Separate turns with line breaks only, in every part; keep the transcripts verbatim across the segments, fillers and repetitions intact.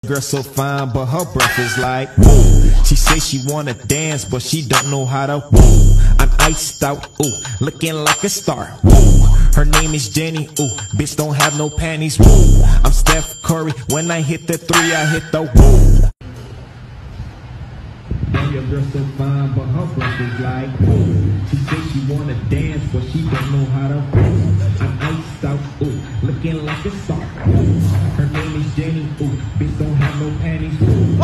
Girl so fine, but her breath is like woo. She say she wanna dance, but she don't know how to woo. I'm iced out, ooh, looking like a star, woo. Her name is Jenny, ooh, bitch don't have no panties, woo. I'm Steph Curry, when I hit the three, I hit the woo. Damn, your girl so fine, but her breath is like woo. She say she wanna dance, but she don't know how to woo. I'm iced out, ooh, looking like a star, woo. Her name is Jenny, ooh, bitch don't have no panties, woo.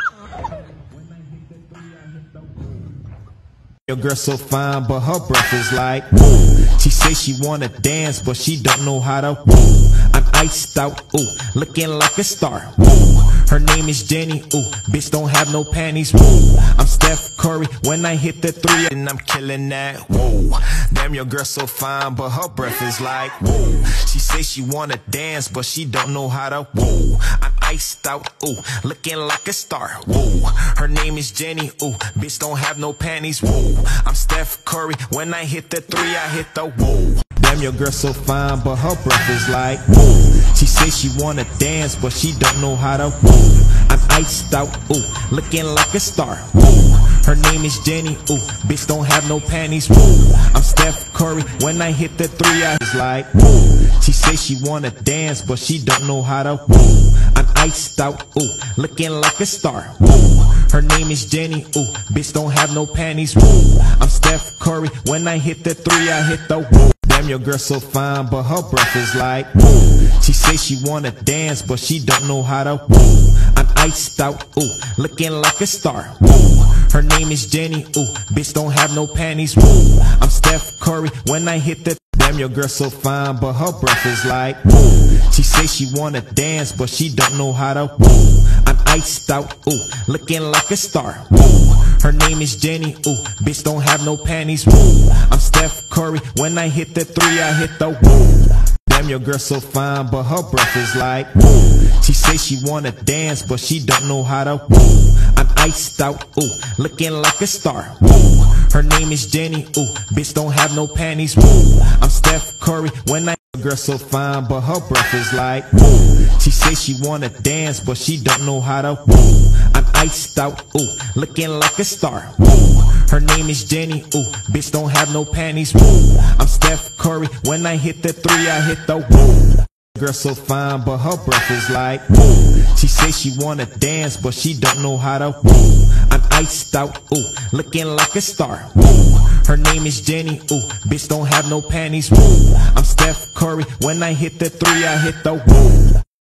Your girl so fine, but her breath is like woo. She say she wanna dance, but she don't know how to woo. I'm iced out, ooh, looking like a star, woo. Her name is Jenny, ooh, bitch don't have no panties, woo. I'm Steph Curry, when I hit the three, and I'm killing that, whoa. Damn, your girl so fine, but her breath is like woo. She say she wanna dance, but she don't know how to woo. I'm iced out, ooh, looking like a star, woo. Her name is Jenny, ooh, bitch don't have no panties, woo. I'm Steph Curry, when I hit the three, I hit the woo. Damn, your girl so fine, but her breath is like woo. She say she wanna dance, but she don't know how to woo. I'm iced out, ooh, looking like a star, woo. Her name is Jenny, ooh, bitch don't have no panties, woo. I'm Steph Curry, when I hit the three, I was like woo. She say she wanna dance, but she don't know how to woo. I'm iced out, ooh, looking like a star, woo. Her name is Jenny, ooh, bitch don't have no panties, woo. I'm Steph Curry, when I hit the three, I hit the woo. Damn, your girl so fine, but her breath is like woo. She say she wanna dance, but she don't know how to woo. I'm iced out, ooh, looking like a star, woo. Her name is Jenny, ooh, bitch don't have no panties, woo. I'm Steph Curry, when I hit the damn, your girl so fine, but her breath is like woo. She say she wanna dance, but she don't know how to woo. I'm iced out, ooh, looking like a star, woo. Her name is Jenny, ooh, bitch don't have no panties, woo. I'm Steph Curry, when I hit the three, I hit the woo. Damn, your girl so fine, but her breath is like woo. She say she wanna dance, but she don't know how to woo. I'm iced out, ooh, looking like a star, woo. Her name is Jenny, ooh, bitch don't have no panties, woo. I'm Steph Curry, when I girl so fine, but her breath is like woo. She say she wanna dance, but she don't know how to woo. I'm iced out, ooh, looking like a star, woo. Her name is Jenny, ooh, bitch don't have no panties, woo. I'm Steph Curry, when I hit the three, I hit the woo. Girl so fine, but her breath is like woo. She say she wanna dance, but she don't know how to woo. I'm iced out, ooh, looking like a star, woo. Her name is Jenny, ooh, bitch don't have no panties, woo. I'm Steph Curry, when I hit the three, I hit the woo.